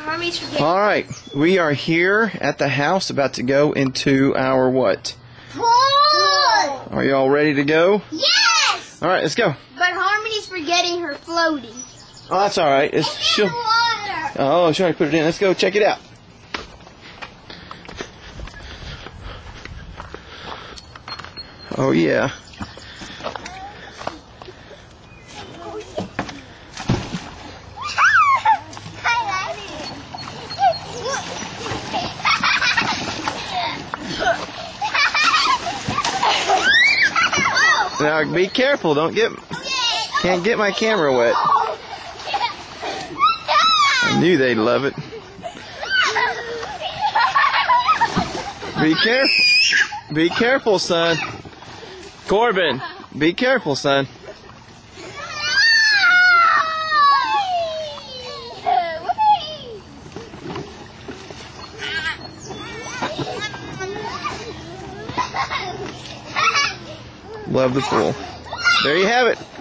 Harmony's forgetting. All right, we are here at the house, about to go into our what? Pool! Are you all ready to go? Yes! All right, let's go. But Harmony's forgetting her floaty. Oh, that's all right. She'll. Water. Oh, she's already put it in. Let's go check it out. Oh yeah. Now be careful, can't get my camera wet. I knew they'd love it. Be careful, son. Corbin, be careful, son. Love the pool. There you have it.